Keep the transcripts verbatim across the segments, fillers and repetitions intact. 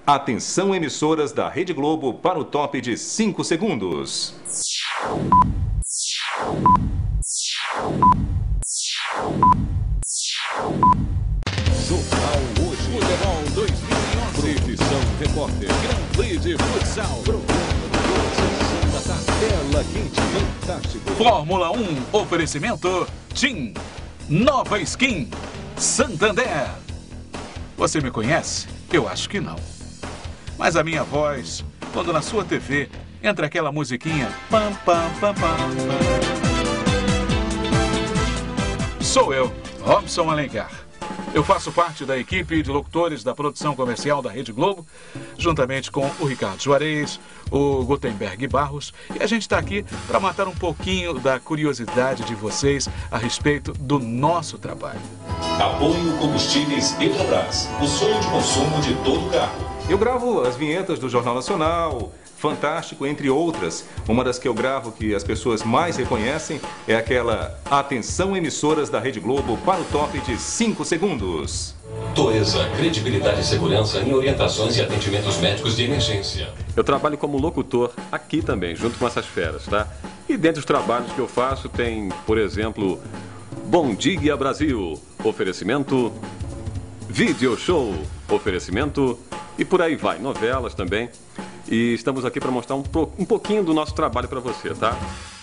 Atenção, emissoras da Rede Globo, para o top de cinco segundos. Jornal Hoje, Futebol dois mil e onze, edição repórter, Grand Prix de Futsal, programa da tela quente, fantástico. Fórmula um, oferecimento, TIM, nova skin, Santander. Você me conhece? Eu acho que não. Mas a minha voz, quando na sua T V entra aquela musiquinha, pam, pam, pam, pam, pam. Sou eu, Robson Alencar. Eu faço parte da equipe de locutores da produção comercial da Rede Globo, juntamente com o Ricardo Juarez, o Gutenberg Barros, e a gente está aqui para matar um pouquinho da curiosidade de vocês a respeito do nosso trabalho. Apoio Combustíveis Petrobras, o sonho de consumo de todo carro. Eu gravo as vinhetas do Jornal Nacional, Fantástico, entre outras. Uma das que eu gravo que as pessoas mais reconhecem é aquela Atenção, emissoras da Rede Globo, para o top de cinco segundos. Toesa, credibilidade e segurança em orientações e atendimentos médicos de emergência. Eu trabalho como locutor aqui também, junto com essas feras, tá? E dentre os trabalhos que eu faço tem, por exemplo, Bom Dia Brasil, oferecimento, Video Show, oferecimento, e por aí vai, novelas também. E estamos aqui para mostrar um, um pouquinho do nosso trabalho para você, tá?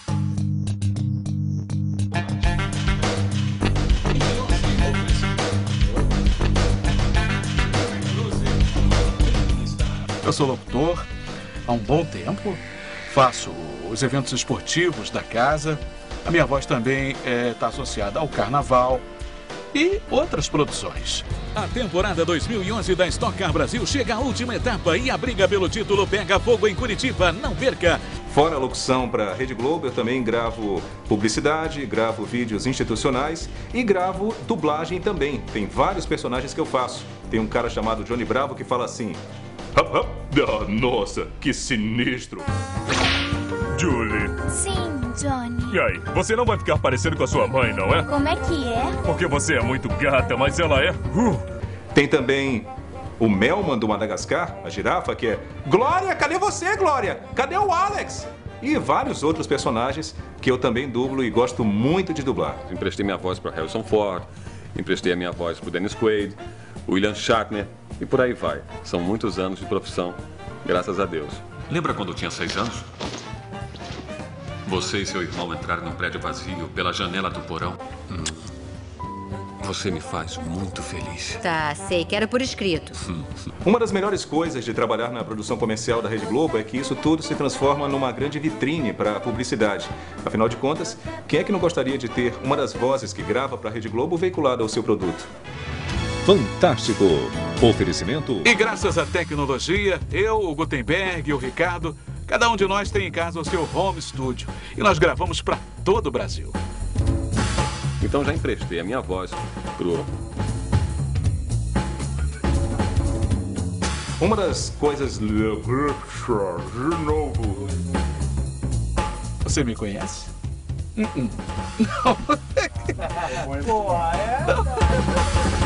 Eu sou locutor há um bom tempo, faço os eventos esportivos da casa, a minha voz também está associada ao carnaval e outras produções. A temporada dois mil e onze da Stock Car Brasil chega à última etapa e a briga pelo título pega fogo em Curitiba. Não perca! Fora a locução para a Rede Globo, eu também gravo publicidade, gravo vídeos institucionais e gravo dublagem também. Tem vários personagens que eu faço. Tem um cara chamado Johnny Bravo que fala assim... Ah, nossa, que sinistro! Julie. Sim, Johnny. E aí, você não vai ficar parecendo com a sua mãe, não é? Como é que é? Porque você é muito gata, mas ela é... Uh. Tem também o Melman do Madagascar, a girafa, que é... Glória, cadê você, Glória? Cadê o Alex? E vários outros personagens que eu também dublo e gosto muito de dublar. Emprestei minha voz para Harrison Ford, emprestei a minha voz para o Dennis Quaid, o William Shatner e por aí vai. São muitos anos de profissão, graças a Deus. Lembra quando tinha seis anos? Você e seu irmão entraram num prédio vazio pela janela do porão. Hum. Você me faz muito feliz. Tá, sei. Quero por escrito. Uma das melhores coisas de trabalhar na produção comercial da Rede Globo é que isso tudo se transforma numa grande vitrine para a publicidade. Afinal de contas, quem é que não gostaria de ter uma das vozes que grava para a Rede Globo veiculada ao seu produto? Fantástico! Oferecimento. E graças à tecnologia, eu, o Gutenberg e o Ricardo, cada um de nós tem em casa o seu home studio. E nós gravamos para todo o Brasil. Então já emprestei a minha voz pro... Uma das coisas... De novo... Você me conhece? Uh-uh. Não. Pô, é?